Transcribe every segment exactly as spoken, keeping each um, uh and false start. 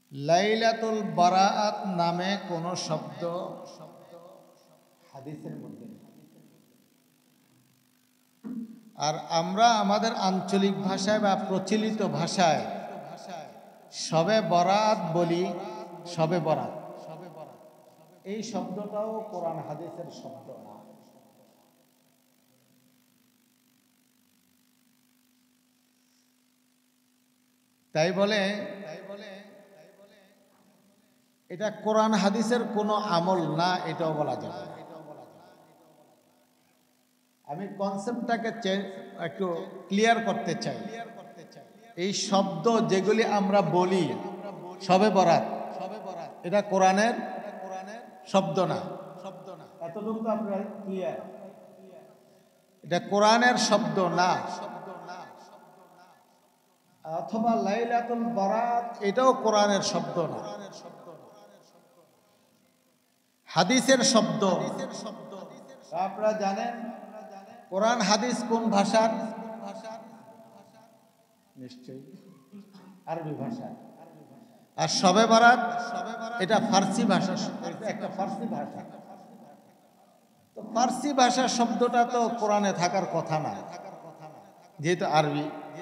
লাইলাতুল বারাআত নামে কোনো শব্দ হাদিসের মধ্যে নেই। আর আমরা আমাদের আঞ্চলিক ভাষায় বা প্রচলিত ভাষায় শবে বরাত বলি, শবে বরাত। এই শব্দটাও কোরআন হাদিসের শব্দ না। তাই বলে এটা কোরআন হাদিসের কোনো আমল না, এটাও বলা যাবে। আমি কনসেপ্টটাকে একটু ক্লিয়ার করতে চাই। এই শব্দ যেগুলি আমরা বলি শবে বরাত, এটা কোরআনের শব্দ না। এতটুকু তো আপনারা ক্লিয়ার, এটা কোরআনের শব্দ না। অথবা লাইলাতুল বারাত এটাও কোরআনের শব্দ না, হাদিসের শব্দ। আপনারা জানেন কোরআন হাদিস কোন ভাষার? নিশ্চয়ই আরবি ভাষা। আর শবে বরাত এটা ফার্সি ভাষা, একটা ফার্সি ভাষা। তো ফার্সি ভাষা শব্দটা তো কোরআনে থাকার কথা না, যেহেতু আরবি।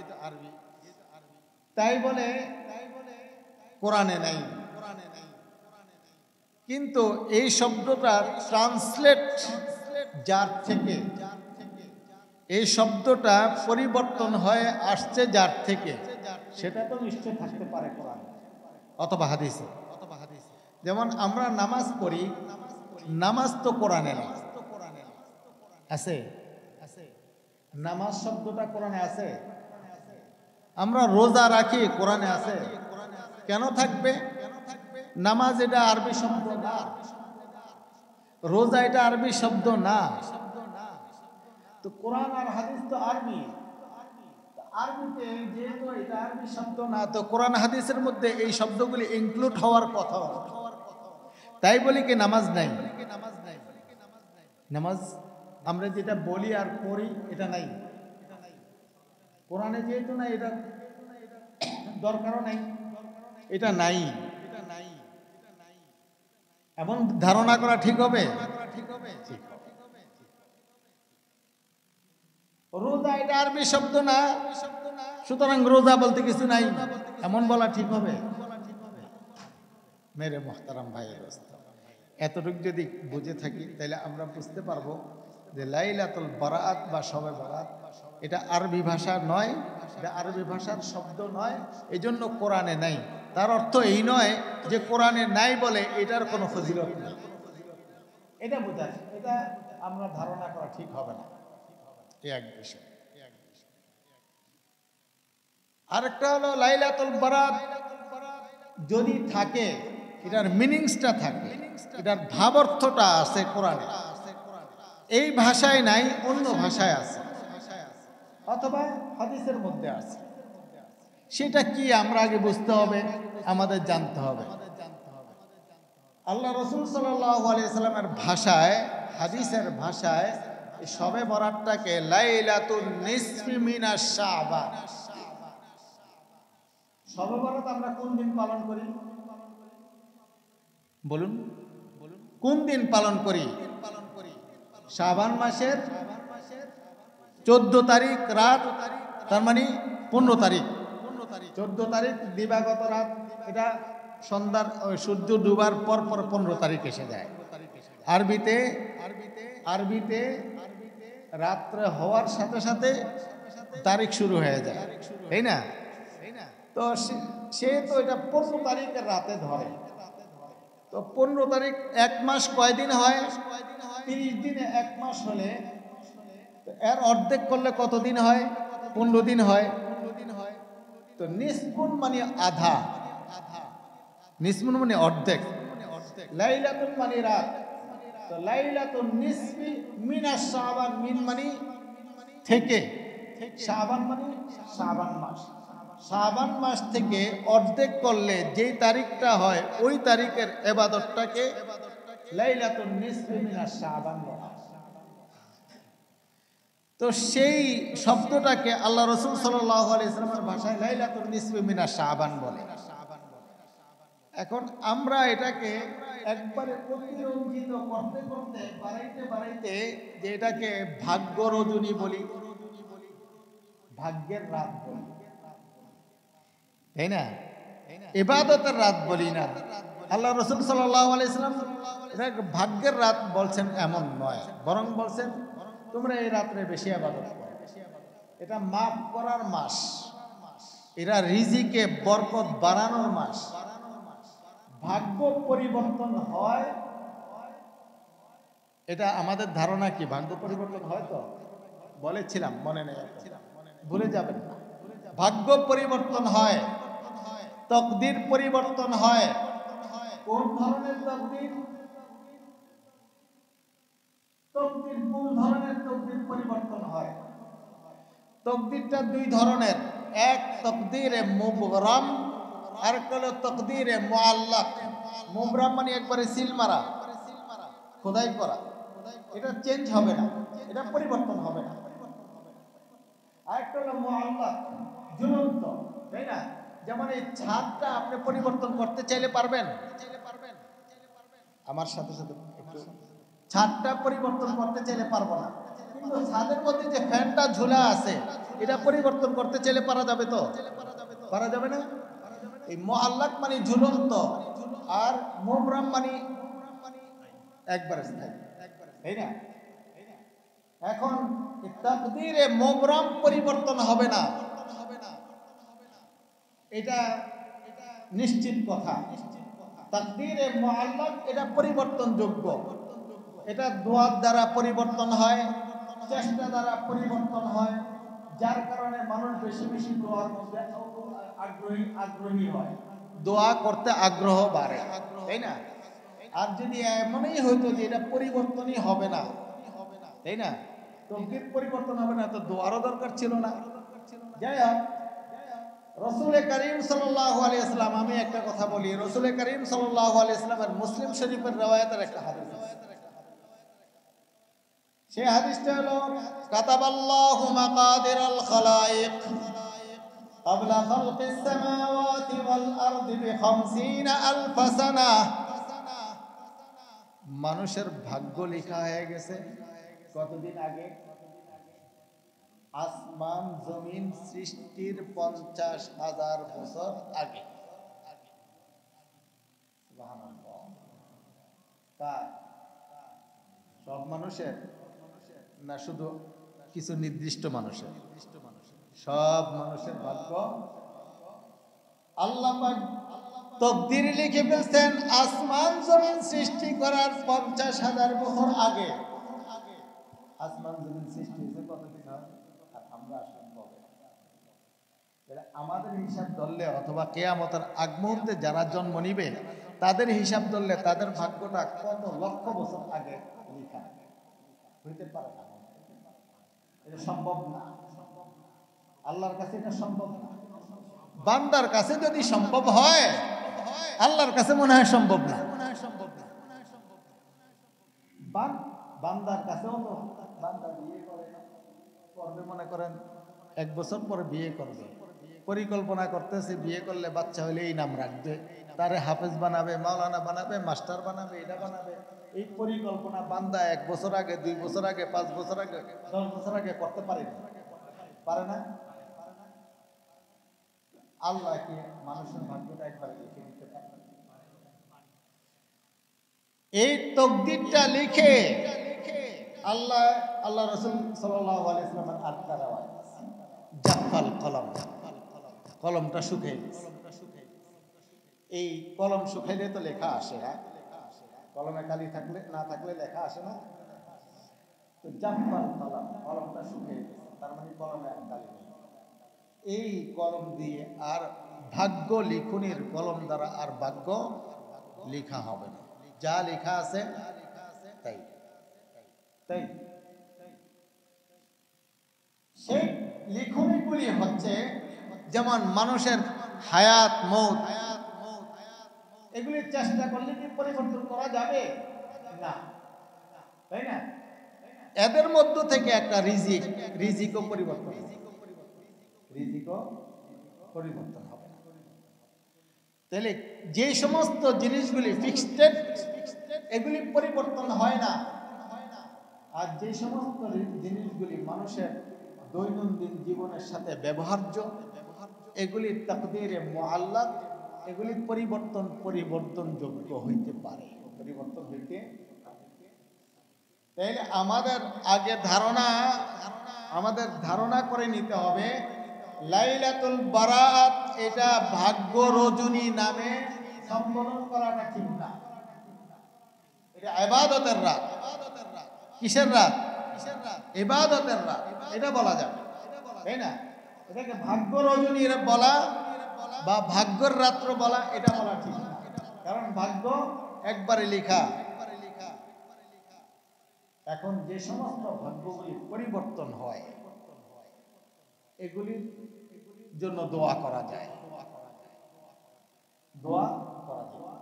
তাই বলে কোরআনে নাই। কিন্তু এই শব্দটা ট্রান্সলেট যার থেকে, এই শব্দটা পরিবর্তন হয়ে আসছে যার থেকে, সেটা তো নিশ্চয় থাকতে পারে কোরআন অথবা হাদিসে। যেমন আমরা নামাজ পড়ি, নামাজ তো কোরআনে না, আছে? নামাজ শব্দটা কোরআনে আছে। আমরা রোজা রাখি, কোরআনে আছে। কেন থাকবে? নামাজ এটা আরবি শব্দ না, রোজা এটা আরবি শব্দ না। তো কোরআন আর হাদিস তো আরবি, আরবিতে যেহেতু এটা আরবি শব্দ না, তো কোরআন হাদিসের মধ্যে এই শব্দগুলি ইনক্লুড হওয়ার কথা। তাই বলি কি নামাজ নাই? নামাজ আমরা যেটা বলি আর পড়ি এটা নাই, কোরআনে যেহেতু নাই, এটা দরকারও নাই, এটা নাই। এমন ধারণা করা ঠিক হবে? রোজা এটা আরবি শব্দ না, সুতরাং রোজা বলতে কিছু নাই, এমন বলা ঠিক হবে? মেরে মোহতারাম ভাই, এতটুকু যদি বুঝে থাকি তাহলে আমরা বুঝতে পারবো যে লাইলাতুল বারাআত বা শবে বরাত এটা আরবি ভাষা নয়, এটা আরবি ভাষার শব্দ নয়, এই জন্য কোরআনে নাই। তার অর্থ এই নয় যে কোরআনে নাই বলে এটার কোনো ফজিলত নেই, এটা বোঝা, এটা আমরা ধারণা করা ঠিক হবে না। এক বিষয়। আরেকটা হলো লাইলাতুল বারাত যদি থাকে, এটার মিনিংসটা থাকে, এটার ভাবার্থটা আছে কোরআনে, এই ভাষায় নাই, অন্য ভাষায় আছে অথবা হাদিসের মধ্যে আছে। সেটা কি আমরা আগে বুঝতে হবে, আমাদের জানতে হবে। আল্লাহ রাসূল সাল্লাল্লাহু আলাইহি সাল্লামের ভাষায়, হাদিসের ভাষায় শবে বরাতটাকে লাইলাতুন নিসফি মিনাশ শাবান। শবে বরাত আমরা কোন দিন পালন করি? বলুন, কোন দিন পালন করি? শাবান মাসের চোদ্দ তারিখ রাত, তার মানে পনেরো তারিখ। চোদ্দ তারিখ দিবাগত রাত, এটা সন্ধ্যার সূর্য ডুবার পর পর পনেরো তারিখ এসে যায়। আরবিতে আরবিতে রাত্রে হওয়ার সাথে সাথে তারিখ শুরু হয়ে যায়, তাই না? তো সে তো এটা পনেরো তারিখের রাতে ধরে। তো পনেরো তারিখ এক মাস কয়দিন হয়? তিরিশ দিনে এক মাস হলে এর অর্ধেক করলে কতদিন হয়? পনেরো দিন হয়। তো নিসফুন মানে আধা, নিসফুন মানে অর্ধেক, লাইলাতুন মানে রাত। তো লাইলাতুন নিসফি মিনাশ শাবান, মিন মানে থেকে, শাবান মানে শাবান মাস। শাবান মাস থেকে অর্ধেক করলে যেই তারিখটা হয় ওই তারিখের ইবাদতটাকে লাইলাতুন নিসফি মিনাশ শাবান বলা। তো সেই শব্দটাকে আল্লাহ রাসূল সাল্লাল্লাহু আলাইহি ওয়াসাল্লামের ভাষায় লাইলাতুন নিসফি মিনাশ শাবান বলে। এখন আমরা এটাকে একবারে অতিরঞ্জিত করতে করতে বাড়াইতে বাড়াইতে যে এটাকে ভাগ্য রজনী বলি, ভাগ্যের রাত বলি, তাই না? ইবাদতের রাত বলি না। আল্লাহ রাসূল সাল্লাল্লাহু আলাইহি ওয়াসাল্লাম এটাকে ভাগ্যের রাত বলছেন এমন নয়, বরং বলছেন তোমরা এই রাত্রে বেশি ইবাদত করো। এটা মাফ করার মাস, এরা রিজিকে বরকত বাড়ানোর মাস। ভাগ্য পরিবর্তন হয়, এটা আমাদের ধারণা কি ভাগ্য পরিবর্তন হয়? তো বলেছিলাম, মনে নেই, ভুলে যাবেন না। ভাগ্য পরিবর্তন হয়, তকদির পরিবর্তন হয়। কোন ধরনের তকদির? তকদির কোন ধরনের তকদির পরিবর্তন হয়? তকদিরটা দুই ধরনের, এক তকদিরে মুবরাম, আর হলো তকদিরে মুআল্লাক। মুবরাম মানে একবারে সিল মারা, খোদাই করা, এটা চেঞ্জ হবে না, এটা পরিবর্তন হবে না। আর একটা হলো মুআল্লাক, ঝুলন্ত, তাই না? যেমন এই ছাদটা আপনি পরিবর্তন করতে চাইলে পারবেন? আমার সাথে সাথে একটু, ছাদটা পরিবর্তন করতে চাইলে পারবো না, কিন্তু ছাদের মধ্যে যে ফ্যানটা ঝুলা আছে এটা পরিবর্তন করতে চাইলে পারা যাবে? তো পারা যাবে না। এই মুআল্লাক মানে ঝুলন্ত, আর মুবরাম মানে একবার স্থায়ী, তাই না? এখন তাকদীরে মুবরাম পরিবর্তন হবে না, এটা নিশ্চিত কথা। তাকদীরে মুআল্লাক এটা পরিবর্তনযোগ্য, এটা দোয়ার দ্বারা পরিবর্তন হয়, চেষ্টা দ্বারা পরিবর্তন হয়, যার কারণে মানুষ বেশি বেশি দোয়ার মধ্যে আগ্রহী আগ্রহী হয়, দোয়া করতে আগ্রহ বাড়ে, তাই না? আর যদি এমনই হইতো যে এটা পরিবর্তনই হবে না, তাই না, তকদীর পরিবর্তন হবে না, তো দোয়ারও দরকার ছিল না। যাই হোক, রাসূল করিম সাল্লাল্লাহু আলাইহি ওয়াসাল্লাম, আমি একটা কথা বলি, রাসূল করিম সাল্লাল্লাহু আলাইহি ওয়াসাল্লামের মুসলিম শরীফের riwayaতের একটা হাদিস আছে। সেই হাদিসটা হলো কাতাবাল্লাহু মাকাদিরাল খালাইক ক্বাবলা খালকিস সামাওয়াতি ওয়াল আরদি বিখামসিনা আলফ সানাহ। মানুষের ভাগ্য লেখা হয়ে গেছে কতদিন আগে? আসমান জমিন সৃষ্টির পঞ্চাশ হাজার বছর আগে। সব মানুষের না, শুধু কিছু নির্দিষ্ট মানুষের? সব মানুষের ভাগ্য আল্লাহ পাক তকদির লিখে ফেলছেন আসমান জমিন সৃষ্টি করার পঞ্চাশ হাজার বছর আগে। আসমান জমিন সৃষ্টি হয়েছে কতদিন হয়? আর আমরা আসলাম কবে? আমাদের হিসাব ধরলে, অথবা কিয়ামতের আগ মুহূর্তে যারা জন্ম নিবে তাদের হিসাব ধরলে তাদের ভাগ্যটা কত লক্ষ বছর আগে লেখা হইতে পারে না। এটা সম্ভব না, আল্লাহর কাছে এটা সম্ভব না। বান্দার কাছে যদি সম্ভব হয়, আল্লাহর কাছে মনে হয় সম্ভব না। বান্দার কাছেও তো, বান্দা বিয়ে করে করবে, মনে করেন এক বছর পরে বিয়ে করবে, পরিকল্পনা করতেছে বিয়ে করলে বাচ্চা হলে এই নাম রাখবে, তারে হাফেজ বানাবে, মাওলানা বানাবে, মাস্টার বানাবে, এটা বানাবে। এই পরিকল্পনা বান্দা এক বছর আগে, দুই বছর আগে, পাঁচ বছর আগে, দশ বছর আগে করতে পারে না, পারে না। আল্লাহ কি মানুষের ভাগ্যটা একবারে লিখে দিতে পারে? এই তকদিরটা লিখে আল্লাহ আল্লাহ রাসূল সাল্লাল্লাহু আলাইহি ওয়াসাল্লামের আটটা রাওয়াত, জাফাল কলম, কলমটা শুকিয়ে গেছে। এই কলম শুকাইলে তো লেখা আসে না, কলমে কালি থাকলে না থাকলে লেখা আসে না। তো জাফাল কলম, কলমটা শুকিয়ে গেছে, তার মানে কলমে আর কালি নেই। এই কলম দিয়ে আর ভাগ্য লিখনির কলম দ্বারা আর ভাগ্য লেখা হবে না, যা লেখা আছে তাই তাই। সেই লিখনিগুলি হচ্ছে যেমন মানুষের হায়াত মৌত, এগুলি চেষ্টা করলে কি পরিবর্তন করা যাবে? না, তাই না? এদের মধ্য থেকে একটা রিজিক, রিজিকও পরিবর্তন, রিজিকও পরিবর্তন হবে না। তো তাহলে যে সমস্ত জিনিসগুলি ফিক্সড এগুলি পরিবর্তন হয় না, আর যে সমস্ত জিনিসগুলি মানুষের দৈনন্দিন জীবনের সাথে ব্যবহার্য এগুলি তাকদীরে মুআল্লাক, এগুলি পরিবর্তন পরিবর্তনযোগ্য হইতে পারে, পরিবর্তন হইতে। তাইলে আমাদের আগে ধারণা আমাদের ধারণা করে নিতে হবে লাইলাতুল বারাত এটা ভাগ্য রজনী নামে সম্বোধন করাটা ঠিক না। এটা ইবাদতের রাত। কিসের রাত? ইবাদতের রাত, এটা বলা যাবে, তাই না? এটাকে ভাগ্য রজনী বলা বা ভাগ্যর রাত্র বলা এটা বলা ঠিক না, কারণ ভাগ্য একবারে লেখা। এখন যে সমস্ত ভাগ্যগুলি পরিবর্তন হয় এগুলির জন্য দোয়া করা যায়, দোয়া করা যায়।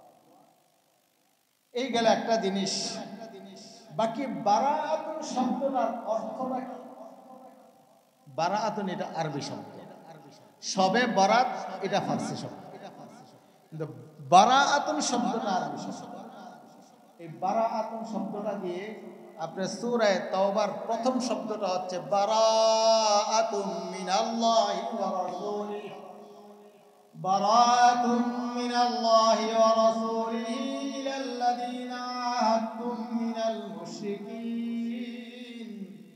এই গেল একটা জিনিস। বাকি বারাআতুন শব্দটার অর্থটা কি? বারাআতুন এটা আরবি শব্দ, সবে বরাত এটা ফার্সি শব্দ, কিন্তু বারাআতুন শব্দটা আরবি শব্দ। এই বারাআতুন শব্দটা দিয়ে আপনার সূরা তাওবার প্রথম শব্দটা হচ্ছে বারাআতুম মিনাল্লাহি ওয়া রাসূলিহি, বারাআতুম মিনাল্লাহি ওয়া রাসূলিহি ইলাল্লাযীনা আহাদতুম মিনাল মুশরিকিন।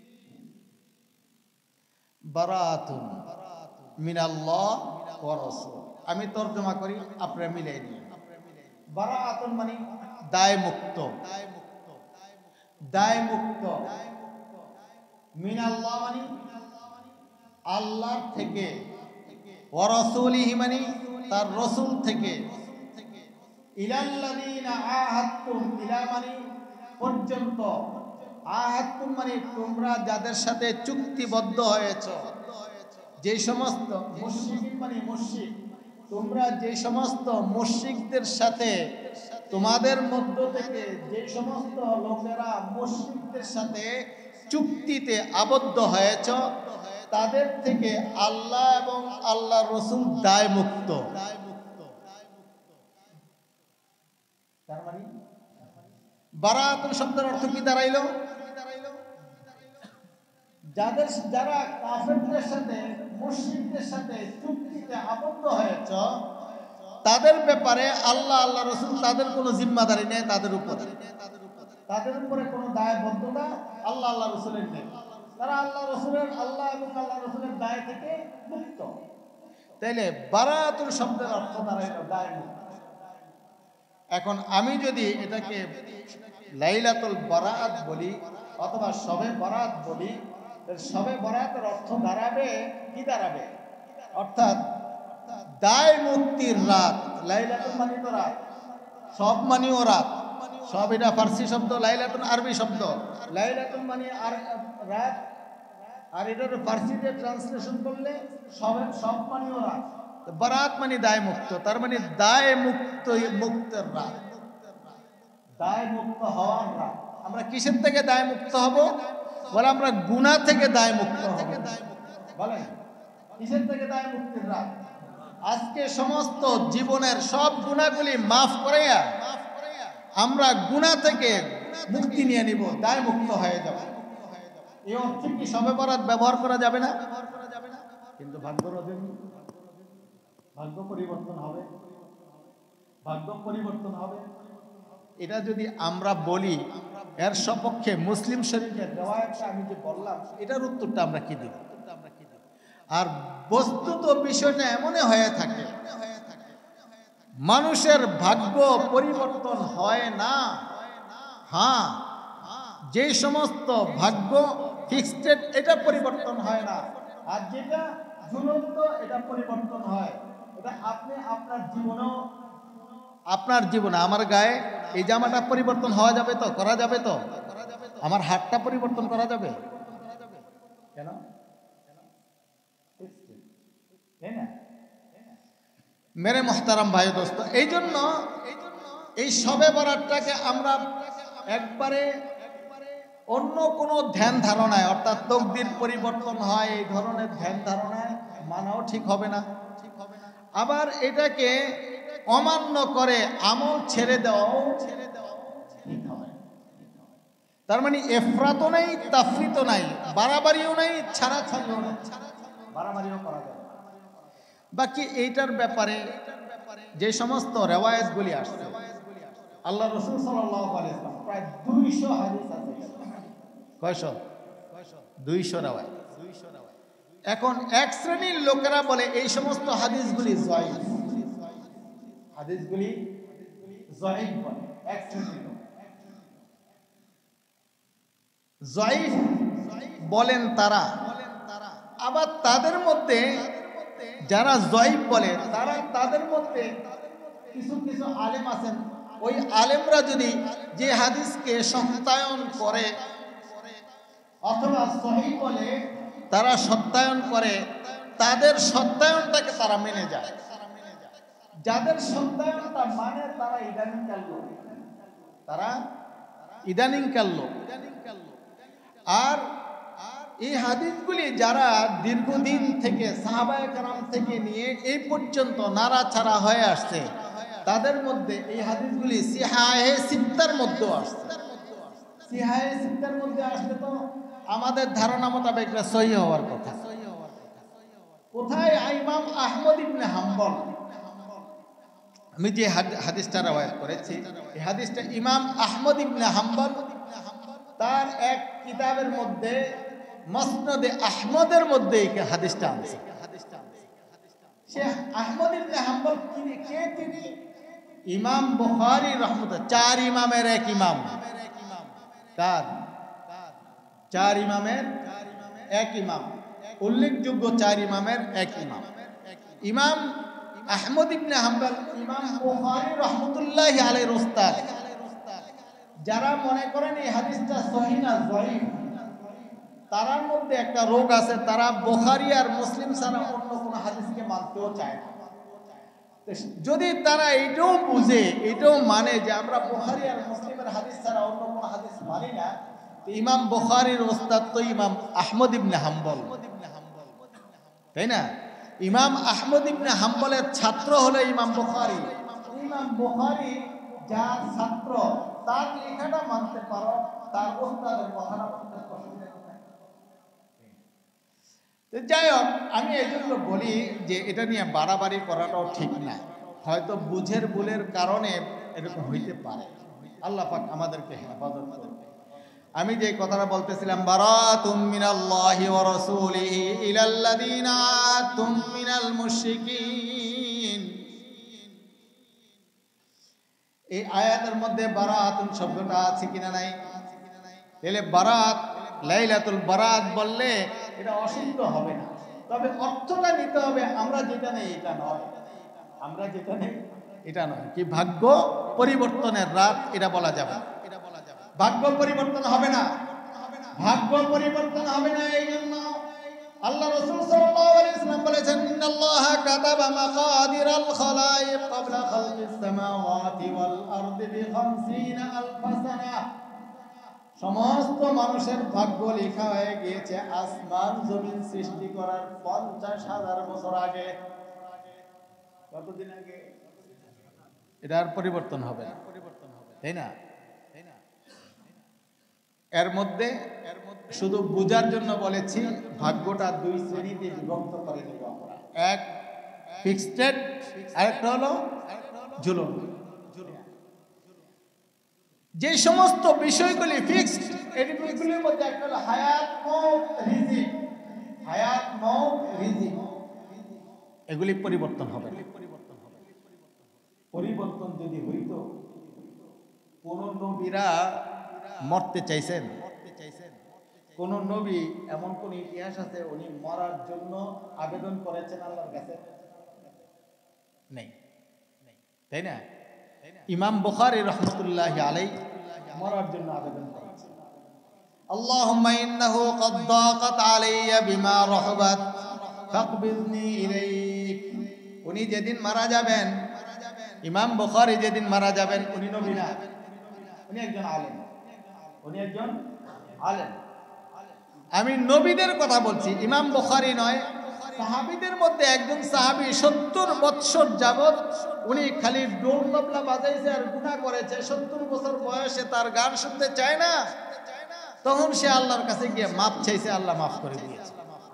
বারাআতুন মিনাল্লাহ ওয়া রাসূল, আমি তরজমা করি, আপনারা মিলাই নিন। বারাআতুন মানে দায় মুক্ত, দায় মুক্ত। মিনাল্লাহ মানে আল্লাহ থেকে, ওয়া রাসূলিহি মানে তার রাসূল থেকে, ইলাল্লাযীনা আহাদতুম, ইলা মানে পর্যন্ত, আহাদতুম মানে তোমরা যাদের সাথে চুক্তিবদ্ধ হয়েছ, যে সমস্ত মুশরিকিন মানে মুশরিক, তোমরা যে সমস্ত মুশরিকদের সাথে, তোমাদের মধ্য থেকে যে সমস্ত লোকেরা মুশরিকদের সাথে চুক্তিতে আবদ্ধ হয়েছ তাদের থেকে আল্লাহ এবং আল্লাহর রাসূল দায় মুক্ত। তার মানে বারাআতুন শব্দের অর্থ কি দাঁড়াইলো? যাদের যারা কাফেরদের সাথে মুশরিকদের সাথে চুক্তিতে আবদ্ধ হয়েছ তাদের ব্যাপারে আল্লাহ আল্লাহ রাসূল তাদের কোনো জিম্মাদারি নেই, তাদের উপরে তাদের উপরে কোনো দায়বদ্ধতা আল্লাহ আল্লাহ রাসূলের নেই। তারা আল্লাহ রাসূলের আল্লাহ এবং আল্লাহ রাসূলের দায় থেকে মুক্ত। তাইলে বারাআতুন শব্দের অর্থ দাঁড়াইলো দায় মুক্ত। এখন আমি যদি এটাকে লাইলাতুল বারাত বলি অথবা শবে বরাত বলি, শবে বরাতের অর্থ দাঁড়াবে কি দাঁড়াবে? অর্থাৎ দায় মুক্তির রাত। লাইলাতুল মানে তো রাত, সব মানেও রাত, সব এটা ফার্সি শব্দ, লাইলাতুন আরবি শব্দ। লাইলাতুন মানে আর রাত, আর এটা ফার্সিতে ট্রান্সলেশন করলে সব সব মানেও রাত। বারাত মানে দায় মুক্ত, তার মানে দায় মুক্ত মুক্তের রাত, দায় মুক্ত হওয়ার রাত। আমরা কিসের থেকে দায় মুক্ত হব? বলে আমরা গুনাহ থেকে দায় মুক্ত হব। বলেন কিসের থেকে দায় মুক্তির রাত? আজকে সমস্ত জীবনের সব গুনাহগুলি মাফ করে আমরা গুনাহ থেকে মুক্তি নিয়ে নিব, দায় মুক্ত হয়ে যাব। এই অর্থে কি শবে বরাত ব্যবহার করা যাবে না? কিন্তু ভাগ্য রজনী, ভাগ্য পরিবর্তন হবে, ভাগ্য পরিবর্তন হবে। এটা যদি আমরা বলি এর সপক্ষে মুসলিম শরীফের রিওয়ায়াতটা আমি যে বললাম এটার উত্তরটা আমরা কি দেব? আর বস্তুত বিষয়টা এমনই হয়ে থাকে, মানুষের ভাগ্য পরিবর্তন হয় না। হ্যাঁ, যে সমস্ত ভাগ্য ফিক্সড এটা পরিবর্তন হয় না, আর যেটা ঝুলন্ত এটা পরিবর্তন হয়। এটা আপনি আপনার জীবনেও, আপনার জীবনে আমার গায়ে এই জামাটা পরিবর্তন হওয়া যাবে তো, করা যাবে তো? আমার হাতটা পরিবর্তন করা যাবে কেন? মেরে মোহতারাম ভাই দোস্ত, এই জন্য এই শবে বরাতটাকে আমরা একবারে অন্য কোনো ধ্যান ধারণায়, অর্থাৎ তকদির পরিবর্তন হয় এই ধরনের ধ্যান ধারণায় মানাও ঠিক হবে না। আবার এটাকে অমান্য করে আমল ছেড়ে দেওয়াও ছেড়ে দেওয়াও ঠিক হবে। তার মানে এফরাতও নাই, তাফরিতও নাই, বাড়াবাড়িও নাই, ছাড়াছাড়িও নাই, বাড়াবাড়িও করা যায়। বাকি এইটার ব্যাপারে যে সমস্ত রেওয়ায়েতগুলি আসছে, আল্লাহ রাসূল সাল্লাল্লাহু আলাইহি ওয়াসাল্লাম প্রায় দুইশো হাদিস আছে। কয়শো? দুইশো রেওয়ায়েত। এখন এক শ্রেণীর লোকেরা বলে এই সমস্ত হাদিসগুলি যায়ীফ, হাদিসগুলি যায়ীফ বলে এক শ্রেণীর লোক। যায়ীফ বলেন তারা। আবার তাদের মধ্যে যারা যায়ীফ বলে তারা তাদের মধ্যে কিছু কিছু আলেম আছেন, ওই আলেমরা যদি যে হাদিসকে সত্যায়ন করে অথবা সহিহ বলে তারা সত্যায়ন করে, তাদের সত্যায়নটাকে তারা মেনে যায়। যাদের সত্যায়নটা মানে তারা ইদানিংকাল লোক, তারা ইদানিংকাল লোক। আর এই হাদিসগুলি যারা দীর্ঘদিন থেকে সাহাবায়ে কেরাম থেকে নিয়ে এই পর্যন্ত নাড়াচাড়া হয়ে আসছে, তাদের মধ্যে এই হাদিসগুলি সিহাহে সিত্তার মধ্যে আসছে। সিহাহে সিত্তার মধ্যে আসলে তো আমাদের ধারণা মোতাবেক সহিহ হওয়ার কথা। কোথায়? ইমাম আহমদ ইবনে হাম্বল, আমি যে হাদিসটা রওয়ায়াত করেছি এই হাদিসটা ইমাম আহমদ ইবনে হাম্বল তার এক কিতাবের মধ্যে মুসনাদে আহমদের মধ্যে এই হাদিসটা আছে। শেখ আহমদ ইবনে হাম্বল কে? তিনি ইমাম বুখারী রাহমাতুল্লাহ, চার ইমামের এক ইমাম। কার? চার ইমামের এক ইমাম, উল্লেখযোগ্য চার ইমামের এক ইমাম। ইমাম আহমদ ইবনে হাম্বল ইমাম বুখারী রাহমাতুল্লাহি আলাইহির উস্তাদ। যারা মনে করেন এই হাদিসটা সহিহ না যায়ীফ, তার মধ্যে একটা রোগ আছে, তারা বুখারী আর মুসলিম ছাড়া অন্য কোনো হাদিসকে মানতেও চায় না। যদি তারা এইটাও বুঝে, এইটাও মানে যে আমরা বুখারী আর মুসলিমের হাদিস ছাড়া অন্য কোনো হাদিস মানি না, তো ইমাম বুখারীর উস্তাদ তো ইমাম আহমদ ইবনে হাম্বল, তাই না? ইমাম আহমদ ইবনে হাম্বলের ছাত্র হলো ইমাম বুখারী। ইমাম বুখারী যার ছাত্র, তার লেখাটা মানতে পারো, তার উস্তাদের কথাটা মানতে পারো। যাই হোক, আমি এই জন্য বলি যে এটা নিয়ে বাড়াবাড়ি করাটাও ঠিক না। হয়তো বুঝের ভুলের কারণে এরকম হইতে পারে। আল্লাহ পাক আমাদেরকে হেফাজত করুন। আমি যে কথাটা বলতেছিলাম, বারাতুম মিনাল্লাহি ওয়া রাসূলিহি ইলাল্লাযিনা আতুম মিনাল মুশরিকিন, এই আয়াতের মধ্যে বারাতুন শব্দটা আছে কিনা নাই? তাহলে বারাত, লাইলাতুল বারাত বললে এটা অশুদ্ধ হবে না, তবে অর্থটা নিতে হবে আমরা যেটা নেই এটা নয়, আমরা যেটা নেই এটা নয়। কি ভাগ্য পরিবর্তনের রাত এটা বলা যাবে, ভাগ্য পরিবর্তন হবে না, ভাগ্য পরিবর্তন হবে না। এই জন্য আল্লাহ রাসূল সাল্লাল্লাহু আলাইহি ওয়াসাল্লাম বলেছেন, ইন্নাল্লাহা কাতাবা মাকাদিরাল খালাইক ক্বাবলা খালকিস সামাওয়াতি ওয়াল আরদি বিখামসিনা আলফা সানা, সমস্ত মানুষের ভাগ্য লেখা হয়ে গিয়েছে আসমান জমিন সৃষ্টি করার পঞ্চাশ হাজার বছর আগে। কতদিন আগে? এটার পরিবর্তন হবে না, তাই না? এর মধ্যে শুধু বোঝার জন্য বলেছি, ভাগ্যটা দুই শ্রেণীতে বিভক্ত করে নিব আমরা। এক ফিক্সড, আরেকটা হলো ঝুলন। যে সমস্ত বিষয়গুলি ফিক্সড, এই বিষয়গুলির মধ্যে একটা হলো হায়াত, মওত, রিজিক। হায়াত, মওত, রিজিক এগুলি পরিবর্তন হবে না। পরিবর্তন যদি হইত, কোন নবীরা মরতে চাইছেন? কোন নবী এমন কোন ইতিহাস আছে উনি মরার জন্য আবেদন করেছেন আল্লাহর কাছে? নেই, তাই না? ইমাম বুখারী রাহমাতুল্লাহি আলাইহি মরার জন্য আবেদন করেছেন, আল্লাহুম্মা ইন্নাহু ক্বাদ দাকাত আলাইয়া বিমা রাহবাত ফাকবিদনি ইলাইক। উনি যেদিন মারা যাবেন, ইমাম বুখারী যেদিন মারা যাবেন, উনি নবী না, উনি একজন আলেম, উনি একজন আলেম। আমি নবীদের কথা বলছি, ইমাম বুখারী নয়, সাহাবীদের মধ্যে একজন সাহাবী সত্তর বৎসর যাবৎ উনি খালি ডোল তবলা বাজাইছে আর গুনাহ করেছে, সত্তর বছর বয়সে তার গান শুনতে চায় না, তখন সে আল্লাহর কাছে গিয়ে মাপ চাইছে, আল্লাহ মাফ করে দিয়েছে,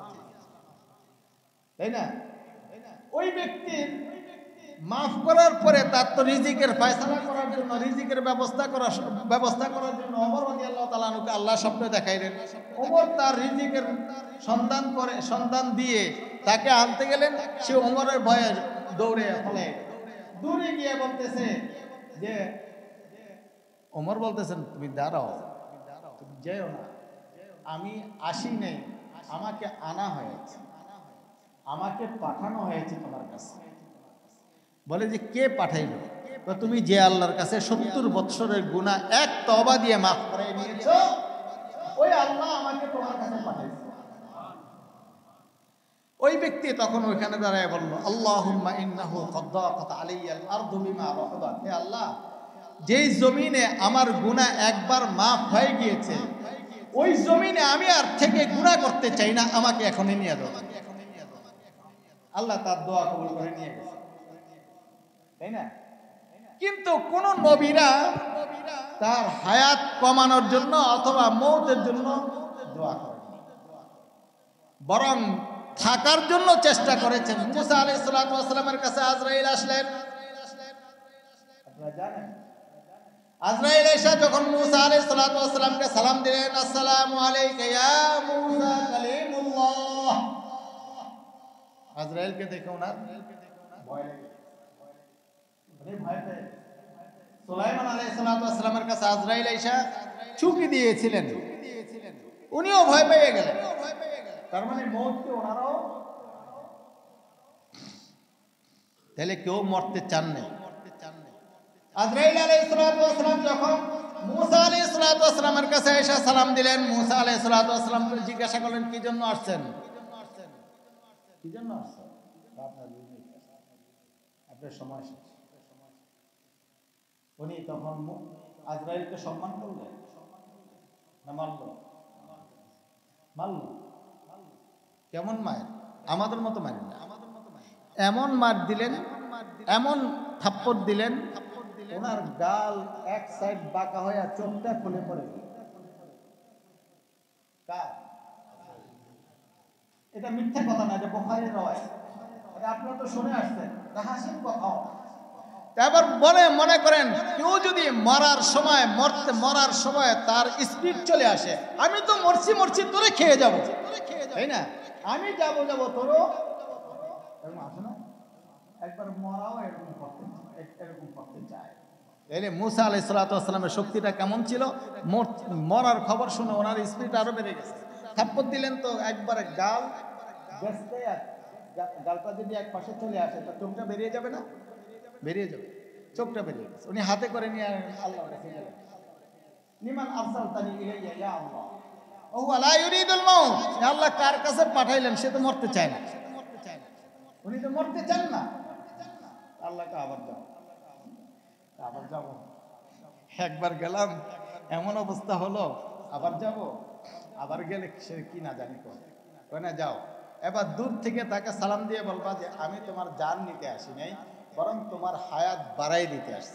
তাই না? ওই ব্যক্তির মাফ করার পরে তার তো রিজিকের ফয়সালা করার জন্য, রিজিকের ব্যবস্থা করার ব্যবস্থা করার জন্য ওমর রাদিয়াল্লাহু তাআলা আনহুকে আল্লাহ স্বপ্নে দেখাইলেন। ওমর তার রিজিকের সন্ধান করে সন্ধান দিয়ে তাকে আনতে গেলেন, সে ওমরের ভয়ে দৌড়ে ফলে দূরে গিয়ে বলতেছে যে, ওমর বলতেছেন তুমি দাঁড়াও, তুমি যেও না, আমি আসি নাই, আমাকে আনা হয়েছে, আমাকে পাঠানো হয়েছে তোমার কাছে। বলে যে কে পাঠাইল? তুমি যে আল্লাহর কাছে সত্তর বৎসরের গুনাহ এক তওবা দিয়ে মাফ করে নিয়েছো, ওই আল্লাহ আমাকে তোমার কাছে পাঠাইছে। ওই ব্যক্তি তখন ওইখানে দাঁড়ায় বলল, আল্লাহুম্মা ইন্নাহু ক্বাদ দাকাত আলাইয়াল আরদু বিমা রাহাবাত, হে আল্লাহ, যেই জমিনে আমার গুনাহ একবার মাফ হয়ে গিয়েছে, ওই জমিনে আমি আর থেকে গুনাহ করতে চাই না, আমাকে এখনই নিয়ে দাও। আল্লাহ তার দোয়া কবুল করে নিয়ে গেছে, তাই না? কিন্তু কোন নবীরা তার হায়াত কমানোর জন্য অথবা মওতের জন্য দোয়া করেন, বরং থাকার জন্য চেষ্টা করেছেন। মুসা আলাইহিস সালাতু ওয়াস সালামের কাছে আজরাইল আসলেন, আপনারা জানেন, আজরাইল এসে যখন মুসা আলাইহিস সালাতু ওয়াস সালামকে সালাম দিলেন, আসসালামু আলাইকা ইয়া মুসা কালিমুল্লাহ, আজরাইলকে দেখে ওনার ভয় লাগে, মানে ভয় পেয়ে সুলাইমান আলাইহিস সালাতু ওয়াস সালামের কাছে আজরাইল এসে চুকি দিয়েছিলেন, উনিও ভয় পেয়ে গেলেন। তার মানে মওতকে ওনারাও, তাহলে কেউ মরতে চান না। আজরাইল আলাইহিস সালাতু ওয়াস সালাম যখন মুসা আলাইহিস সালাতু ওয়াস সালামের কাছে এসে সালাম দিলেন, মুসা আলাইহিস সালাতু ওয়াস সালাম জিজ্ঞাসা করলেন, কি জন্য আসছেন? কি জন্য আসছেন? আপনার আপনার সময় শেষ। উনি তখন আজরাইলকে সম্মান করলেন না মারল? মারল। কেমন মায়ের? আমাদের মতো মারেন না, এমন মার দিলেন, এমন থাপ্পড় দিলেন, ওনার গাল এক সাইড বাঁকা হয়ে চোখটা খুলে পড়ে গেল। এটা মিথ্যা কথা না, যে বুখারীর রাওয়ায়াত, এটা আপনারা তো শুনে আসছেন, হাসির কথাও। এবার বলে মনে করেন কেউ যদি মরার সময় মরতে মরার সময় তার স্পিড চলে আসে, আমি তো মরছি মরছি তোরে খেয়ে যাব, তাই না? আমি যাবো যাবো তোরও এরকম আসে না? একবার মরাও এরকম করতে এরকম করতে চায়। তাইলে মুসা আলাইহিস সালাতু ওয়াস সালামের শক্তিটা কেমন ছিল? মরার খবর শুনে ওনার স্পিড আরো বেড়ে গেছে। থাপ্পড় দিলেন তো একবারে গাল বেসতে, গালটা যদি এক পাশে চলে আসে তো চোখটা বেরিয়ে যাবে না? বেরিয়ে যাবে, চোখটা বেরিয়ে গেছে। উনি হাতে করে নিয়ে আল্লাহর কাছে গেলেন, লিমান আরসালতানি ইলাইয়া ইয়া আল্লাহ ওয়া হুয়া লা ইউরিদুল মাউত, আল্লাহ কার কাছে পাঠাইলেন? সে তো মরতে চায় না, উনি তো মরতে চান না। আল্লাহকে আবার যাও, আবার যাব, একবার গেলাম এমন অবস্থা হলো, আবার যাব, আবার গেলে সে কি না জানি কয় না, যাও এবার দূর থেকে তাকে সালাম দিয়ে বলবা যে আমি তোমার জান নিতে আসি নাই, বরং তোমার হায়াত বাড়াই দিতে আসছি।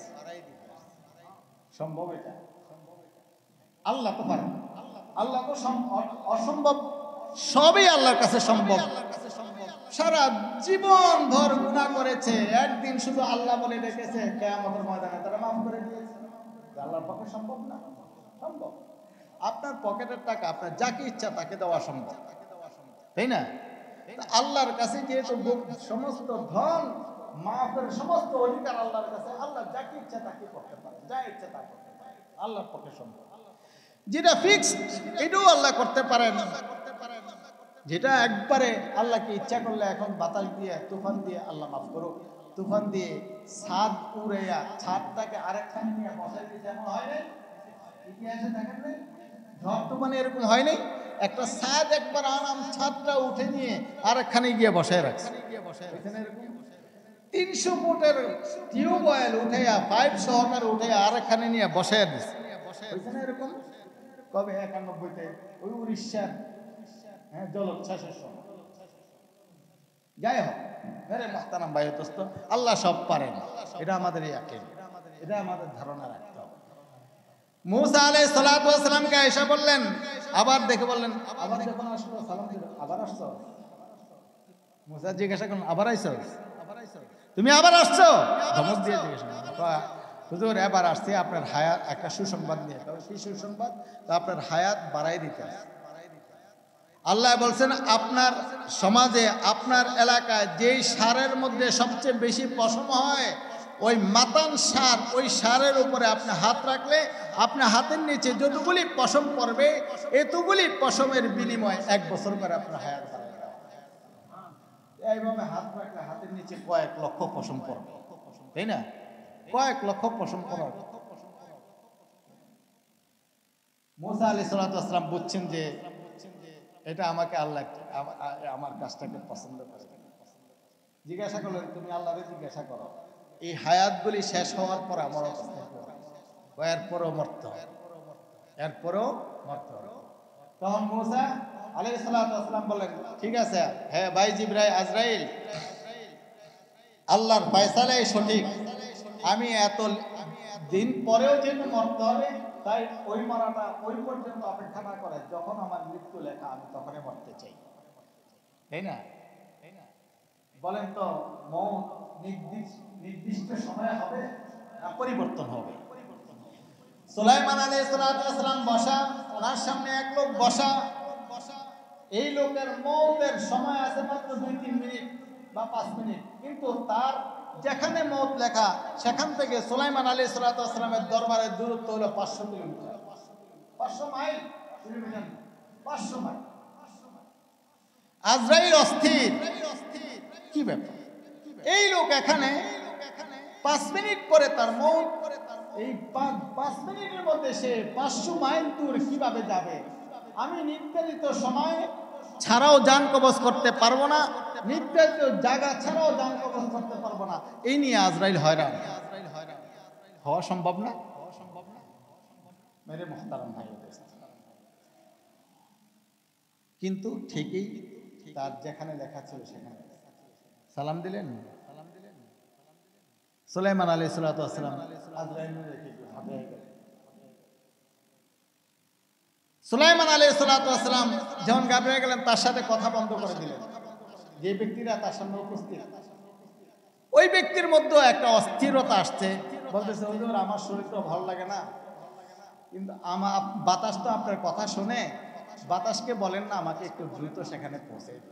সম্ভব এটা? আল্লাহ তো পারেন, আল্লাহ তো অসম্ভব সবই আল্লাহর কাছে সম্ভব। সারা জীবন ভর গুনাহ করেছে, একদিন শুধু আল্লাহ বলে ডেকেছে, কিয়ামতের ময়দানে তারা মাফ করে দিয়েছে। আল্লাহর পক্ষে সম্ভব না? সম্ভব। আপনার পকেটের টাকা আপনার যাকে ইচ্ছা তাকে দেওয়া সম্ভব, তাই না? আল্লাহর কাছে যেহেতু সমস্ত ধন মাফের সমস্ত অধিকার আল্লাহর কাছে, আল্লাহ যাকে ইচ্ছা তাকে করতে পারে, যা ইচ্ছা তা করতে পারে, আল্লাহর পক্ষে সম্ভব। যেটা ফিক্সড এটাও আল্লাহ করতে পারেন, যেটা একবারে আল্লাহকে ইচ্ছা করলে এখন বাতাস দিয়ে তুফান দিয়ে আল্লাহ মাফ করো, তুফান দিয়ে ছাদ উড়াইয়া ছাদটাকে আরেকখানে নিয়ে বসাই দিতে এমন হয় নাই? ইতিহাসে দেখেন নাই ঝড় তুফানে এরকম হয় নাই? একটা ছাদ একবার আরাম ছাদটা উঠে নিয়ে আরেকখানে গিয়ে বসায় রাখছে। তিনশো ফুটের টিউবওয়েল উঠাইয়া পাইপ সহকারে উঠাইয়া আরেকখানে নিয়ে বসায় দিচ্ছে। এরকম কবে? একানব্বইতে ওই উড়িষ্যার হ্যাঁ জলোচ্ছ্বাসের সময় যাই হোক মেরে মুহতারাম ভাই দোস্ত, আল্লাহ সব পারেন, এটা আমাদের ইয়াকিন, এটা আমাদের ধারণা রাখতে হবে। মুসা আলাইহিস সালাতু ওয়াস সালামকে আয়েশা বললেন, আবার দেখে বললেন, আবার যখন আসলো সালাম দিল, আবার আসছো? মুসা জিজ্ঞাসা করলেন, আবার আইছো? তুমি আবার আসছো? ধমক দিয়ে জিজ্ঞাসা করলেন, হুজুর এবার আসছে আপনার হায়াত, একটা সুসংবাদ নিয়ে। কি সুসংবাদ? তো আপনার হায়াত বাড়াই দিতে আসছে। আল্লাহ বলছেন, আপনার সমাজে আপনার এলাকায় যেই সারের মধ্যে সবচেয়ে বেশি পশম হয়, ওই মাতান সার, ওই সারের উপরে আপনি হাত রাখলে আপনার হাতের নিচে যতগুলি পশম পড়বে, এতগুলি পশমের বিনিময়ে এক বছর করে আপনার হায়াত বাড়াবে। এইভাবে হাত রাখলে হাতের নিচে কয়েক লক্ষ পশম পড়বে, তাই না? কয়েক লক্ষ পশম পড়বে। মুসা আলাইহিস সালাতু ওয়াস সালাম বুঝছেন যে এটা আমাকে আল্লাহ আমার কাজটাকে পছন্দ করে। জিজ্ঞাসা করলেন, তুমি আল্লাহরে জিজ্ঞাসা করো এই হায়াতগুলি শেষ হওয়ার পর আমার অবস্থা কি হবে? এরপরও মরতে হবে, এরপরও মরতে হবে। তখন মুসা আলাইহিস সালাতু ওয়াস সালাম বললেন, ঠিক আছে, হ্যাঁ ভাই জিবরাইল, আজরাইল, আল্লাহর ফয়সালাই সঠিক, আমি এত দিন পরেও যেন মরতে হবে, তাই ওই মরাটা ওই পর্যন্ত অপেক্ষা না করে যখন আমার মৃত্যু লেখা আমি তখনই মরতে চাই, তাই না? বলেন তো, মৌত নির্দিষ্ট সময়ে হবে না পরিবর্তন হবে? সুলাইমান আলাইহিস সালাম বসা, ওনার সামনে এক লোক বসা, এই লোকের মৌতের সময় আছে মাত্র দুই তিন মিনিট বা পাঁচ মিনিট, কিন্তু তার যেখানে মৌত লেখা সেখান থেকে সুলাইমান আলাইহিস সালামের দরবারের দূরত্ব হলো পাঁচশো কিলোমিটার, পাঁচশো মাইল, পাঁচশো মাইল। আজরাইল অস্থির, কি ব্যাপার? এই লোক এখানে পাঁচ মিনিট পরে তার মৌত, এই পাঁচ মিনিটের মধ্যে সে পাঁচশো মাইল দূর কিভাবে যাবে? আমি নির্ধারিত সময় ছাড়াও যান কবজ করতে পারবো না, নির্ধারিত জায়গা ছাড়াও যান কবজ করতে পারবো না। এই নিয়ে আজরাইল হয়রান, হওয়া সম্ভব না। মেরে মুহতারাম ভাই, কিন্তু ঠিকই তার যেখানে লেখা ছিল সেখানে সালাম দিলেন। সুলাইমান আলাইহিস সালাতু ওয়াস সালাম আজরাইলের রেখে ভাবে গেলেন। সুলাইমান আলাইহিস সালাতু ওয়াস সালাম যখন ঘাবড়ে গেলেন, তার সাথে কথা বন্ধ করে দিলেন। যে ব্যক্তিরা তার সামনে উপস্থিত, ওই ব্যক্তির মধ্যে একটা অস্থিরতা আসছে, বলতেছে, হুজুর আমার শরীর তো ভালো লাগে না, কিন্তু আমার বাতাস তো আপনার কথা শুনে, বাতাসকে বলেন না আমাকে একটু দ্রুত সেখানে পৌঁছে দিতে।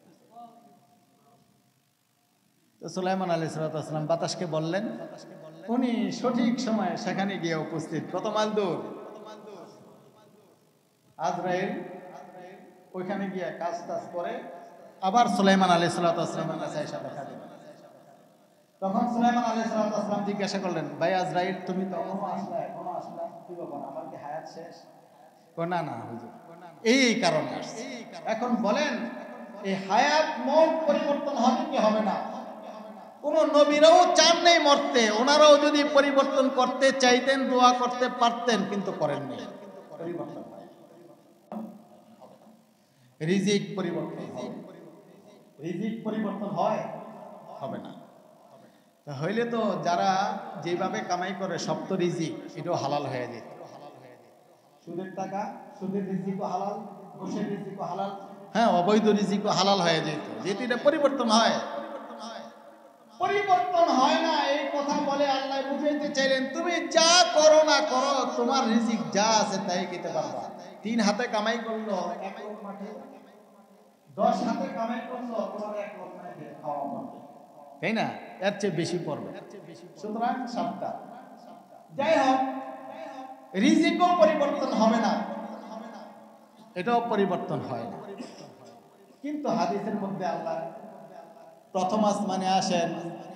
তো সুলাইমান আলাইহিস সালাতু ওয়াস সালাম বাতাসকে বললেন, উনি সঠিক সময়ে সেখানে গিয়ে উপস্থিত। কত মাইল দূর? আজরাইল ওইখানে গিয়ে কাজ টাজ করে আবার সুলাইমান আলাইহিস সালাতু ওয়াস সালামের কাছে এসে দেখা দিল। তখন সুলাইমান আলাইহিস সালাতু ওয়াস সালাম জিজ্ঞাসা করলেন, ভাই আজরাইল, তুমি তো এখনো আসলে এখনো আসলে কি ব্যাপার, আমার কি হায়াত শেষ? না না হুজুর, এই কারণে আসছে। এখন বলেন, এই হায়াত মৌত পরিবর্তন হবে কি হবে না? কোন নবীরাও চান নেই মরতে, ওনারাও যদি পরিবর্তন করতে চাইতেন দোয়া করতে পারতেন, কিন্তু করেননি। পরিবর্তন রিজিক পরিবর্তন হবে, রিজিক পরিবর্তন হয় হবে না। হইলে তো যারা যেভাবে কামাই করে সব তো রিজিক, এটাও হালাল হয়ে যেত। সুদের টাকা, সুদের রিজিকও হালাল, ঘুষের রিজিকও হালাল, হ্যাঁ অবৈধ রিজিকও হালাল হয়ে যেত, যেটি এটা পরিবর্তন হয়। পরিবর্তন হয় না এই কথা বলে আল্লাহ বুঝাইতে চাইলেন, তুমি যা করো না করো, তোমার রিজিক যা আছে তাই খেতে পারবা। তিন হাতে কামাই করলো এক লোক মাঠে, দশ হাতে কামাই করলো তোমার এক লোক মাঠে খাওয়া পড়বে, তাই না? এর চেয়ে বেশি পড়বে। সুতরাং সাবধান। যাই হোক, রিজিকও পরিবর্তন হবে না, এটাও পরিবর্তন হয় না। কিন্তু হাদিসের মধ্যে আল্লাহ প্রথম আসমানে আসেন,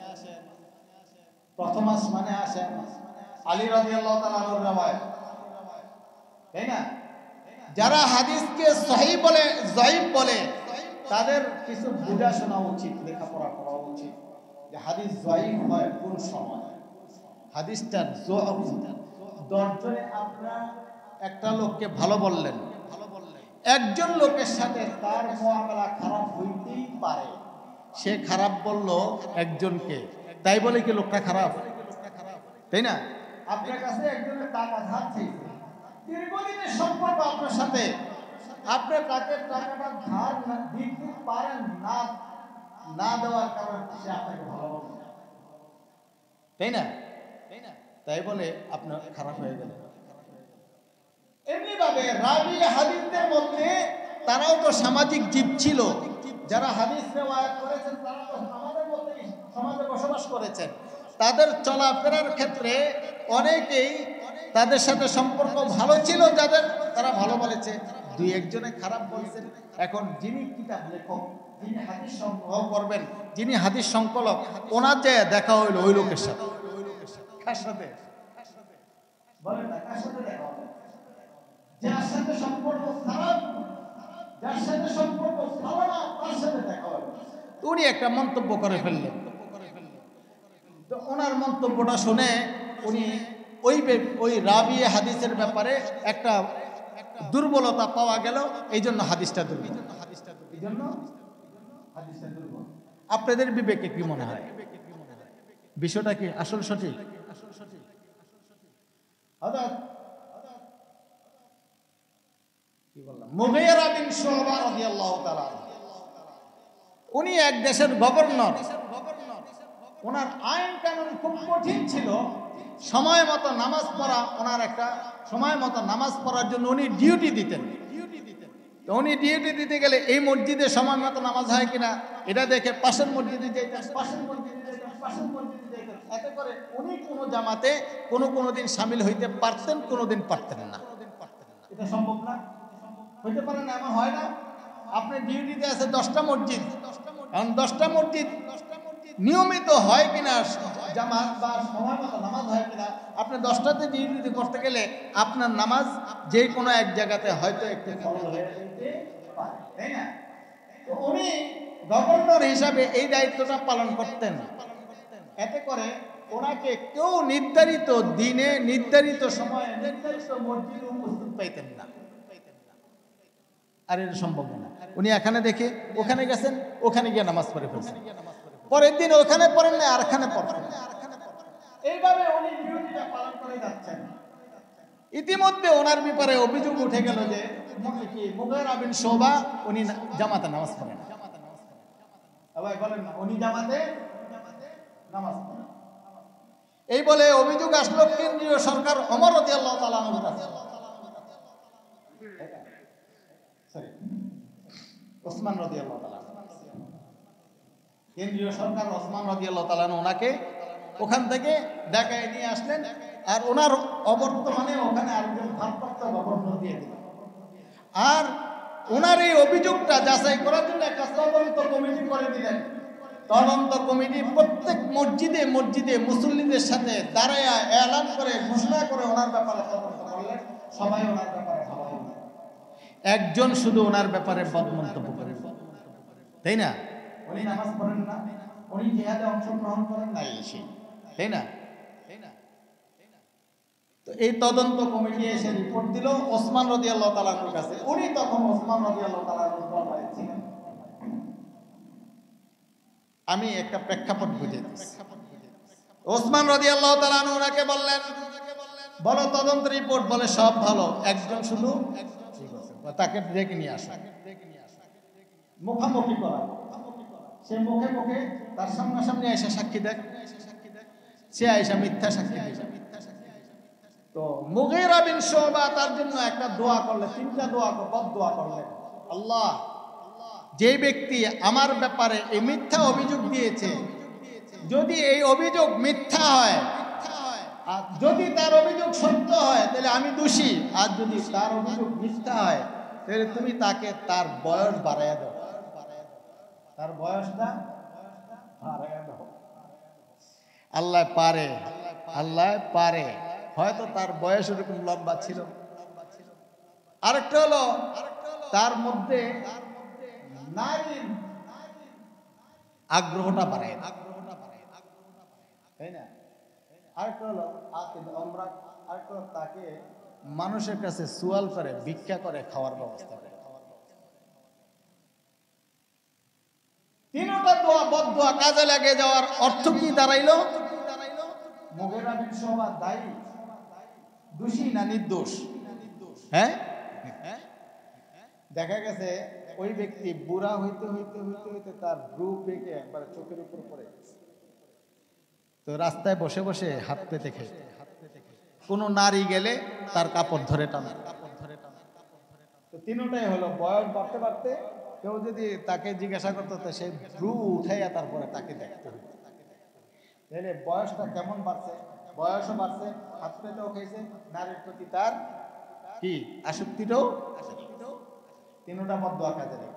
প্রথম আসমানে আসেন আলী রাদিয়াল্লাহু তাআলা আনহুর রাওয়ায়াত, তাই না? যারা হাদিসকে সহিহ বলে যঈফ বলে তাদের কিছু বুঝা শোনা উচিত, লেখাপড়া করা উচিত যে হাদিস যঈফ হয় কোন সময়। হাদিসটা দশজনে আপনারা একটা লোককে ভালো বললেন, একজন লোকের সাথে তার মুআমালা খারাপ হইতেই পারে, সে খারাপ বলল একজনকে, তাই বলে কি লোকটা খারাপ? তাই না? আপনার কাছে একজনের টাকা ধার চাইছে, দীর্ঘদিনের সম্পর্ক আপনার সাথে, আপনি তাকে টাকাটা ধার দিতে পারেন না, না দেওয়ার কারণে সে আপনাকে ভালোবাসে, তাই না? তাই বলে আপনার খারাপ হয়ে গেল। এমনি ভাবে রাবি হাদিসদের মধ্যে তারাও তো সামাজিক জীব ছিল, যারা হাদিস রিওয়ায়াত করেছেন তারা তো আমাদের মধ্যে সমাজে বসবাস করেছেন। তাদের চলাফেরার ক্ষেত্রে অনেকেই তাদের সাথে সম্পর্ক ভালো ছিল, যাদের তারা ভালো বলেছে, দুই একজনে খারাপ বলছেন। এখন যিনি কিতাব লেখক, যিনি হাদিস সংগ্রহ করবেন, যিনি হাদিস সংকলক, ওনার যে দেখা হইল ওই লোকের সাথে, কার সাথে বলেন না, কার সাথে দেখা হলো? যার সাথে সম্পর্ক খারাপ, যার সাথে সম্পর্ক ভালো না, তার সাথে দেখা হলো। উনি একটা মন্তব্য করে ফেললেন। তো ওনার মন্তব্যটা শুনে উনি ওই ওই রাবি হাদিসের ব্যাপারে একটা দুর্বলতা পাওয়া গেল, এই জন্য হাদিসটা দুর্বল। এই জন্য হাদিসটা দুর্বল। আপনাদের বিবেকে কি মনে হয়, বিষয়টা কি আসল সঠিক? মুগীরা বিন শুবা রাদিয়াল্লাহু তাআলা, উনি এক দেশের গভর্নর। ওনার আইন কানুন খুব কঠিন ছিল। সময় মতো নামাজ পড়া ওনার একটা, সময় মতো নামাজ পড়ার জন্য উনি ডিউটি দিতেন। তো উনি ডিউটি দিতে গেলে এই মসজিদে সময় মতো নামাজ হয় কিনা এটা দেখে পাশের মসজিদে যেতেন, পাশের মসজিদে যেতেন, পাশের মসজিদে যেতেন। এতে করে উনি কোনো জামাতে কোনো কোনো দিন সামিল হইতে পারতেন, কোনো দিন পারতেন না। এটা সম্ভব না, হইতে পারে না, এমন হয় না? আপনি ডিউটিতে আছে দশটা মসজিদ, এখন দশটা মসজিদ নিয়মিত হয় কিনা জামাত বা সময় মতো নামাজ হয় কিনা, আপনি দশটাতে ডিউটি করতে গেলে আপনার নামাজ যে কোনো এক জায়গাতে হয়তো একটু ফরজ হয়ে যেতে পারে, তাই না? তো উনি গভর্নর হিসাবে এই দায়িত্বটা পালন করতেন। এতে করে ওনাকে কেউ নির্ধারিত দিনে, নির্ধারিত সময়ে, নির্ধারিত মসজিদে উপস্থিত পাইতেন না। আর এটা সম্ভব না। উনি এখানে দেখে ওখানে গেছেন, ওখানে গিয়ে নামাজ পড়ে ফেলছেন, পরের দিন ওখানে পড়েন না, আর এখানে পড়েন, এইভাবে উনি ডিউটিটা পালন করে যাচ্ছেন। ইতিমধ্যে ওনার ব্যাপারে অভিযোগ উঠে গেল যে মুগীরা বিন শুবা উনি জামাতে নামাজ পড়েন না। সবাই বলেন না, উনি জামাতে নামাজ পড়েন। এই বলে অভিযোগ আসলো কেন্দ্রীয় সরকার ওমর রাদিয়াল্লাহু তাআলা আনহুর কাছে, সরি ওসমান রাদিয়াল্লাহু তাআলা। কেন্দ্রীয় সরকার ওসমান রাদিয়াল্লাহু তাআলা ওনাকে ওখান থেকে ঢাকায় নিয়ে আসলেন, আর ওনার অবর্তমানে ওখানে আরেকজন ভারপ্রাপ্ত গভর্নর দিয়ে দিলেন। আর ওনার এই অভিযোগটা যাচাই করার জন্য একটা তদন্ত কমিটি করে দিলেন। তদন্ত কমিটি প্রত্যেক মসজিদে মসজিদে মুসল্লিদের সাথে দাঁড়ায় এলান করে ঘোষণা করে ওনার ব্যাপারে তদন্ত করলেন। সবাই ওনার ব্যাপারে ভালো হল, একজন শুধু ওনার ব্যাপারে বদমন্তব্য করেন, তাই না? উনি নামাজ পড়েন না, উনি জিহাদে অংশগ্রহণ করেন না, তাই না? তো এই তদন্ত কমিটি এসে রিপোর্ট দিল ওসমান রাদিয়াল্লাহু তাআলার কাছে। উনি তখন ওসমান রাদিয়াল্লাহু তাআলার দরবারে ছিলেন। আমি একটা প্রেক্ষাপট বুঝে দিচ্ছি। ওসমান রাদিয়াল্লাহু তাআলা ওনাকে বললেন, বলো তদন্ত রিপোর্ট। বলে সব ভালো, একজন শুধু ঠিক আছে, তাকে ডেকে নিয়ে আসো, মুখামুখি করা। সে মুখে মুখে তার সামনাসামনি এসে সাক্ষী দেখ, সে আয়েশা মিথ্যা সাক্ষী দিয়েছে। তো মুগীরা বিন শুবা তার জন্য একটা দোয়া করলেন, তিনটা দোয়া বদ দোয়া করলেন। আল্লাহ, যে ব্যক্তি আমার ব্যাপারে এই মিথ্যা অভিযোগ দিয়েছে, যদি এই অভিযোগ মিথ্যা হয়, আর যদি তার অভিযোগ সত্য হয় তাহলে আমি দোষী, আর যদি তার অভিযোগ মিথ্যা হয় তাহলে তুমি তাকে তার বয়স বাড়াইয়া দাও, তার বয়সটা বাড়াইয়া দাও। আল্লাহ পারে, আল্লাহ পারে। হয়তো তার বয়স এরকম লম্বা ছিল। আরেকটা হলো তার মধ্যে নারীর আগ্রহটা বাড়ায়, তাই না? আরেকটা হলো আমরা আরেকটা হলো তাকে মানুষের কাছে সুয়াল করে, ভিক্ষা করে খাওয়ার ব্যবস্থা করে। তিনটা তিনোটা দোয়া বদদোয়া কাজে লাগে যাওয়ার অর্থ কি দাঁড়াইলো? মুগীরা বিন শুবা দায়ী, দোষী না নির্দোষ? হ্যাঁ, দেখা গেছে ওই ব্যক্তি বুড়া হইতে হইতে হইতে হইতে তার ভ্রু পেকে একবার চোখের উপর পড়ে গেছে। তো রাস্তায় বসে বসে হাত পেতে খেতে, কোনো নারী গেলে তার কাপড় ধরে টানে। তো তিনটাই হলো, বয়স বাড়তে বাড়তে কেউ যদি তাকে জিজ্ঞাসা করতো তো সে ভ্রু উঠাইয়া তারপরে তাকে দেখতে হতো। তাহলে বয়সটা কেমন বাড়ছে? বয়সও বাড়ছে, হাত পেতেও খেয়েছে, নারীর প্রতি তার কি আসক্তিটাও তিনটা বদদোয়া কাজে লাগে।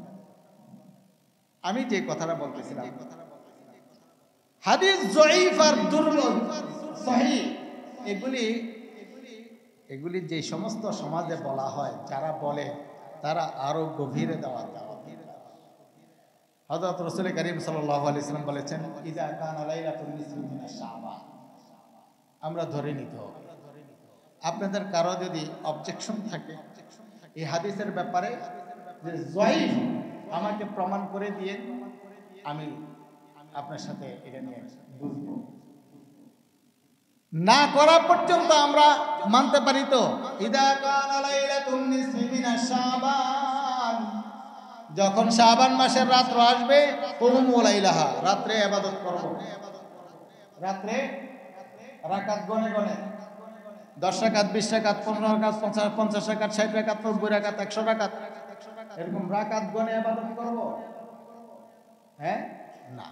আমি যে কথাটা বলতেছিলাম, হাদিস জয়ীফ আর দুর্বল সহিহ এগুলি এগুলি যে সমস্ত সমাজে বলা হয়, যারা বলে তারা আরো গভীরে দেওয়া। হযরত রাসূল করিম সাল্লাল্লাহু আলাইহি ওয়াসাল্লাম বলেছেন, ইযা কানা লাইলাতুন নিসফি মিনাশ শাবান। আমরা ধরে নিতে হবে। আপনাদের কারো যদি অবজেকশন থাকে এই হাদিসের ব্যাপারে যে জয়ীফ, আমাকে প্রমাণ করে দিয়ে আমি আপনার সাথে এটা নিয়ে বুঝবো। না করা পর্যন্ত আমরা মানতে পারি। তো ইযা কানা লাইলাতুন নিসফি মিনাশ শাবান, যখন শাবান মাসের রাত আসবে, কুমু লাইলাহা, রাতে ইবাদত করব। রাতে রাকাত গনে গনে দশ রাকাত, বিশ রাকাত, পনেরো রাকাত, পঞ্চাশ রাকাত, ষাট রাকাত, নব্বই রাকাত, একশো রাকাত, এরকম রাকাত গনে ইবাদত করব? হ্যাঁ, না,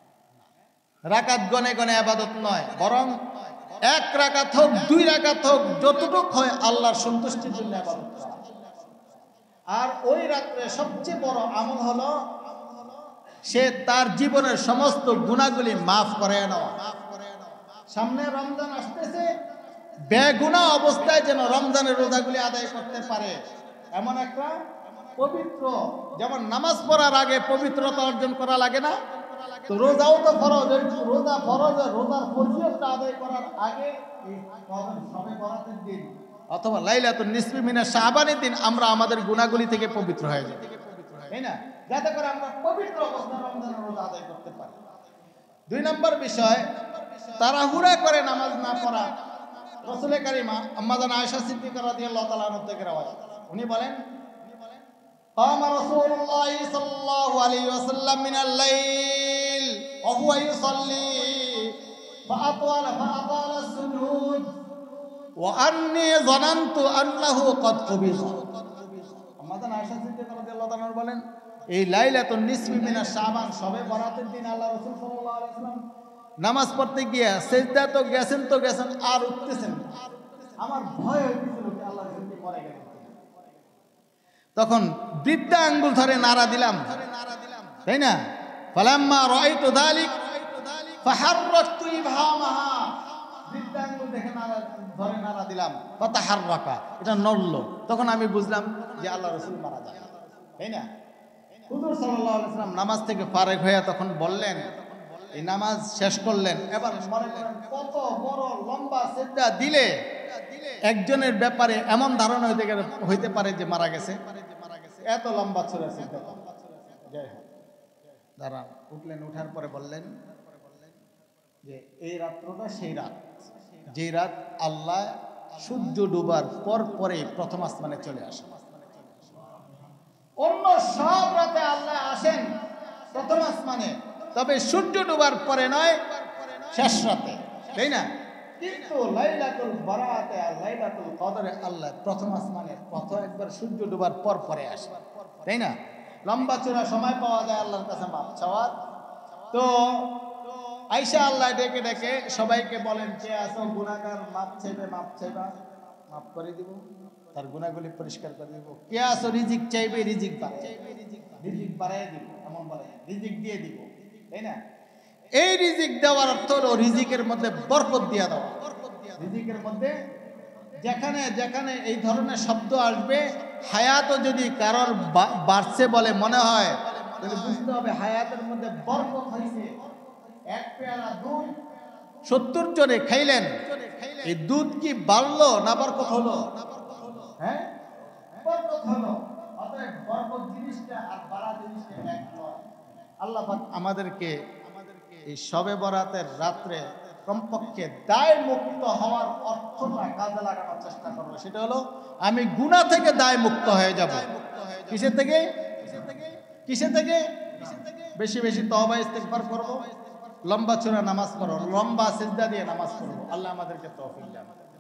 রাকাত গনে গনে ইবাদত নয়, বরং এক রাকাত হোক, দুই রাকাত হোক, যতটুক হয় আল্লাহর সন্তুষ্টির জন্য ইবাদত করা। আর ওই রাত্রে সবচেয়ে বড় আমল হলো সে তার জীবনের সমস্ত গুনাহগুলি মাফ করে নেওয়া। সামনে রমজান আসতেছে, বেগুনাহ অবস্থায় যেন রমজানের রোজাগুলি আদায় করতে পারে, এমন একটা পবিত্র, যেমন নামাজ পড়ার আগে পবিত্রতা অর্জন করা লাগে না, তো রোজাও তো ফরজ। রোজা ফরজ, রোজার ফরজিয়তটা আদায় করার আগে এই সবে বরাতের দিন অথবা লাইলাতুন নিসফি মিনাশ শাবানের দিন আমরা আমাদের গুনাহগুলি থেকে পবিত্র হয়ে যাই, তাই না? যাতে করে আমরা পবিত্র অবস্থায় রমজানের রোজা আদায় করতে পারি। দুই নম্বর বিষয়, তাড়াহুড়া করে নামাজ না পড়া। রাসূল কারীম আম্মা জান আয়েশা সিদ্দিকা রাদিয়াল্লাহু তাআলা আনহা থেকে রওয়ায়াত, উনি বলেন, قام رسول الله صلى الله عليه وسلم من الليل وهو يصلي فأطال فأطال السجود وأني ظننت أنه قد قبض। আম্মা জান আয়েশা সিদ্দিকা রাদিয়াল্লাহু তাআলা বলেন, এই লাইলাতুন নিসফি মিনাশ শাবান, শবে বরাতের দিন আল্লাহ রাসূল সাল্লাল্লাহু আলাইহি ওয়াসাল্লাম নামাজ পড়তে গিয়া সিজদা তো গেছেন তো গেছেন আর উঠতেছেন, আমার ভয় হইছিল যে আল্লাহ রাসূল পড়ে গেলেন। তখন বৃদ্ধা আঙ্গুল ধরে নাড়া দিলাম, তাই না? ফালাম্মা রাআইতু যালিক ফাহাররাকতু ইবহামাহা, বৃদ্ধা আঙ্গুল দেখে নাড়া ধরে নাড়া দিলাম, ফাতাহাররাকা, এটা নড়লো। তখন আমি বুঝলাম যে আল্লাহ রাসূল মারা যান, তাই না? হুজুর সাল্লাল্লাহু আলাইহি ওয়াসাল্লাম নামাজ থেকে ফারেক হয়ে তখন বললেন, এই নামাজ শেষ করলেন, এবার মনে করেন কত বড় লম্বা সিজদা দিলে একজনের ব্যাপারে এমন ধারণা হইতে হইতে পারে যে মারা গেছে, এত লম্বা ছিল সিজদা। যাই হোক, দাঁড়ান, উঠলেন, উঠার পরে বললেন যে এই রাত্রটা সেই রাত, যে রাত আল্লাহ সূর্য ডুবার পর পরে প্রথম আসমানে চলে আসেন। অন্য সব রাতে আল্লাহ আসেন প্রথম আসমানে, তবে সূর্য ডুবার পরে নয়, শেষ রাতে, তাই না? কিন্তু লাইলাতুল বারাতে আর লাইলাতুল কদরে আল্লাহ প্রথম আসমানে প্রথম একবার সূর্য ডুবার পর পরে আসে, তাই না? লম্বা চূড়া সময় পাওয়া যায় আল্লাহর কাছে মাপ চাওয়ার। তো আয়েশা আল্লাহ ডেকে ডেকে সবাইকে বলেন, কে আছো গুনাহগার, মাপ চাইবে, মাপ চাইবা, মাপ করে দিব, তার গুনাহগুলি পরিষ্কার করে দিব। কে আছো রিজিক চাইবে, রিজিক বাড়াই রিজিক বাড়াই দিব, এমন বলে রিজিক দিয়ে দিব, তাই না? এই রিজিক দেওয়ার অর্থ হলো রিজিকের মধ্যে বরকত দিয়ে দেওয়া। রিজিকের মধ্যে যেখানে যেখানে এই ধরনের শব্দ আসবে, হায়াতও যদি কারোর বাড়ছে বলে মনে হয়, তাহলে বুঝতে হবে হায়াতের মধ্যে বরকত হয়েছে। এক পেয়ালা দুধ সত্তর জনে খাইলেন, এই দুধ কি বাড়লো না বরকত হলো? হ্যাঁ, বরকত হলো। অতএব বরকত জিনিসটা আর বাড়া জিনিসটা এক নয়। আল্লাহ পাক আমাদেরকে এই শবে বরাতের রাত্রে কমপক্ষে দায় মুক্ত হওয়ার অর্থটা কাজে লাগানোর চেষ্টা করবো। সেটা হলো আমি গুনাহ থেকে দায় মুক্ত হয়ে যাব। কিসের থেকে? কিসের থেকে? বেশি বেশি তওবা ইস্তিগফার করব, লম্বা চূড়া নামাজ পড়ব, লম্বা সিজদা দিয়ে নামাজ পড়ব। আল্লাহ আমাদেরকে তৌফিক দান।